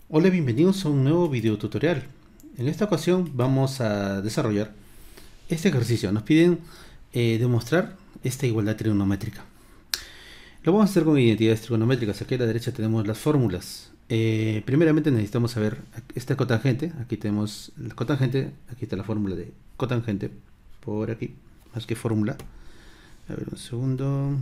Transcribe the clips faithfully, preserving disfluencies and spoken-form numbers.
Hola, bienvenidos a un nuevo video tutorial. En esta ocasión vamos a desarrollar este ejercicio. Nos piden eh, demostrar esta igualdad trigonométrica. Lo vamos a hacer con identidades trigonométricas. Aquí a la derecha tenemos las fórmulas. Eh, primeramente necesitamos saber esta cotangente. Aquí tenemos la cotangente. Aquí está la fórmula de cotangente. Por aquí, más que fórmula. A ver, un segundo.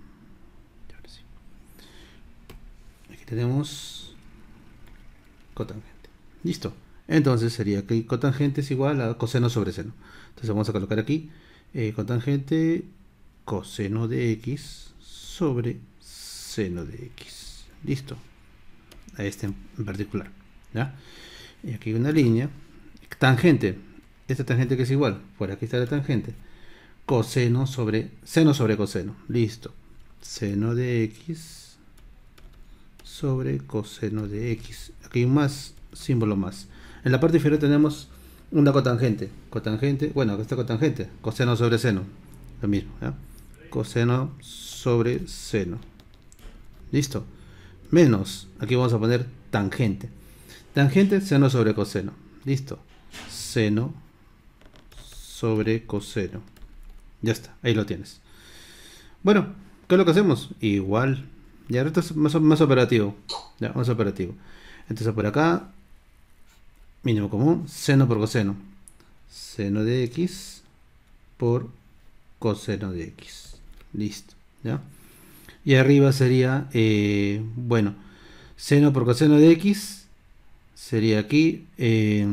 Aquí tenemos cotangente. Listo. Entonces sería que cotangente es igual a coseno sobre seno. Entonces vamos a colocar aquí eh, cotangente coseno de x sobre seno de x. Listo. A este en particular. ¿Ya? Y aquí hay una línea. Tangente. Esta tangente que es igual. Por aquí está la tangente. Coseno sobre seno sobre coseno. Listo. Seno de x sobre coseno de x. Aquí hay un más, símbolo más. En la parte inferior tenemos una cotangente. Cotangente, bueno, acá está cotangente. Coseno sobre seno. Lo mismo, ¿ya? Coseno sobre seno. Listo. Menos, aquí vamos a poner tangente. Tangente, seno sobre coseno. Listo. Seno sobre coseno. Ya está, ahí lo tienes. Bueno, ¿qué es lo que hacemos? Igual. Ya, esto es más, más operativo. Ya, más operativo. Entonces por acá, mínimo común, seno por coseno. Seno de x por coseno de x. Listo. ¿Ya? Y arriba sería, eh, bueno, seno por coseno de x sería aquí. Eh,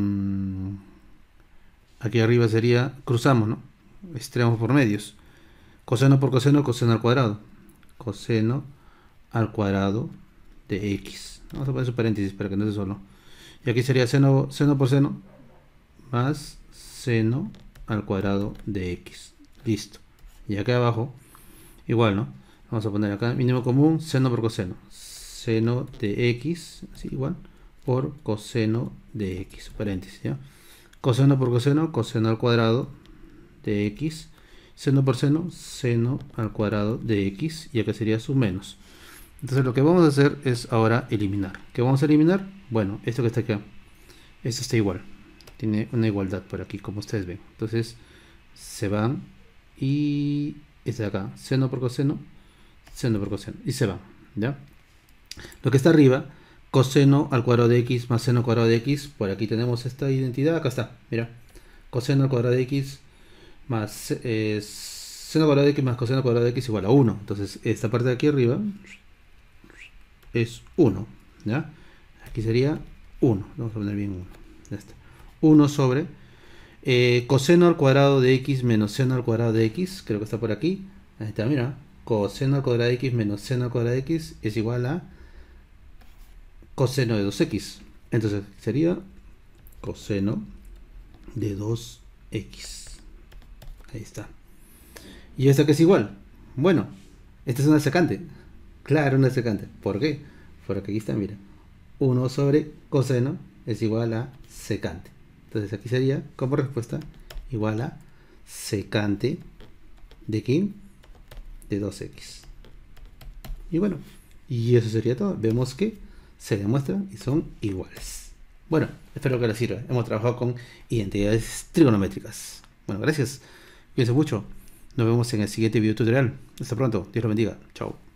aquí arriba sería, cruzamos, ¿no? Extremos por medios. Coseno por coseno, coseno al cuadrado. Coseno al cuadrado de x. Vamos a poner su paréntesis para que no se solo. Y aquí sería seno, seno por seno más seno al cuadrado de x. Listo. Y acá abajo, igual, ¿no? Vamos a poner acá mínimo común, seno por coseno. Seno de x, así igual, por coseno de x. Paréntesis, ¿ya? Coseno por coseno, coseno al cuadrado de x. Seno por seno, seno al cuadrado de x. Y acá sería su menos. Entonces lo que vamos a hacer es ahora eliminar. ¿Qué vamos a eliminar? Bueno, esto que está acá. Esto está igual. Tiene una igualdad por aquí, como ustedes ven. Entonces se van y este de acá, seno por coseno, seno por coseno. Y se van, ¿ya? Lo que está arriba, coseno al cuadrado de x más seno al cuadrado de x. Por aquí tenemos esta identidad. Acá está, mira. Coseno al cuadrado de x más eh, seno al cuadrado de x más coseno al cuadrado de x igual a uno. Entonces esta parte de aquí arriba es uno, ¿ya? Aquí sería uno, vamos a poner bien uno, ya está. uno sobre eh, coseno al cuadrado de x menos seno al cuadrado de x, creo que está por aquí, ahí está, mira, coseno al cuadrado de x menos seno al cuadrado de x es igual a coseno de dos x, entonces sería coseno de dos x, ahí está. ¿Y esta que es igual? Bueno, esta es una secante. Claro, una secante. ¿Por qué? Porque aquí está, mira. uno sobre coseno es igual a secante. Entonces aquí sería, como respuesta, igual a secante de ¿qué? De dos x. Y bueno, y eso sería todo. Vemos que se demuestran y son iguales. Bueno, espero que les sirva. Hemos trabajado con identidades trigonométricas. Bueno, gracias. Cuídense mucho. Nos vemos en el siguiente video tutorial. Hasta pronto. Dios los bendiga. Chao.